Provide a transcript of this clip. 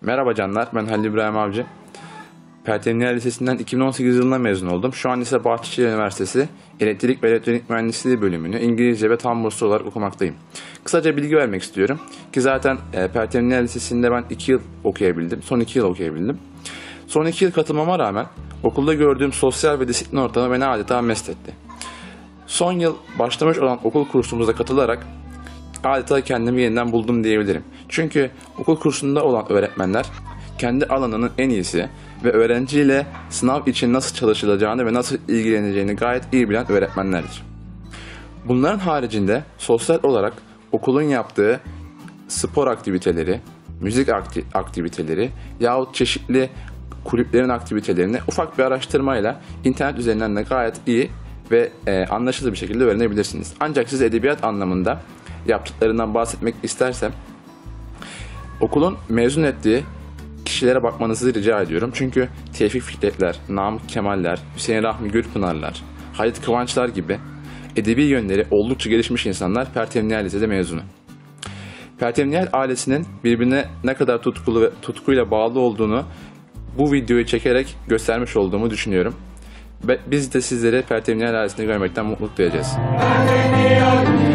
Merhaba canlar, ben Halil İbrahim Avcı. Pertemniyel Lisesi'nden 2018 yılında mezun oldum. Şu an ise Bahçeşehir Üniversitesi Elektrik ve Elektronik Mühendisliği bölümünü İngilizce ve tam burslu olarak okumaktayım. Kısaca bilgi vermek istiyorum ki zaten Pertemniyel Lisesi'nde ben 2 yıl okuyabildim, son 2 yıl okuyabildim. Son 2 yıl katılmama rağmen okulda gördüğüm sosyal ve disiplin ortamı beni adeta mest etti. Son yıl başlamış olan okul kursumuza katılarak adeta kendimi yeniden buldum diyebilirim. Çünkü okul kursunda olan öğretmenler kendi alanının en iyisi ve öğrenciyle sınav için nasıl çalışılacağını ve nasıl ilgileneceğini gayet iyi bilen öğretmenlerdir. Bunların haricinde sosyal olarak okulun yaptığı spor aktiviteleri, müzik aktiviteleri yahut çeşitli kulüplerin aktivitelerini ufak bir araştırmayla internet üzerinden de gayet iyi ve anlaşılır bir şekilde öğrenebilirsiniz. Ancak size edebiyat anlamında yaptıklarından bahsetmek istersem okulun mezun ettiği kişilere bakmanızı rica ediyorum. Çünkü Tevfik Fikretler, Namık Kemaller, Hüseyin Rahmi Gülpınarlar, Halit Kıvançlar gibi edebi yönleri oldukça gelişmiş insanlar Pertemniyel Lise'de mezunu. Pertemniyel ailesinin birbirine ne kadar tutkulu ve tutkuyla bağlı olduğunu bu videoyu çekerek göstermiş olduğumu düşünüyorum. Ve biz de sizleri Pertemniyel ailesinde görmekten mutluluk duyacağız.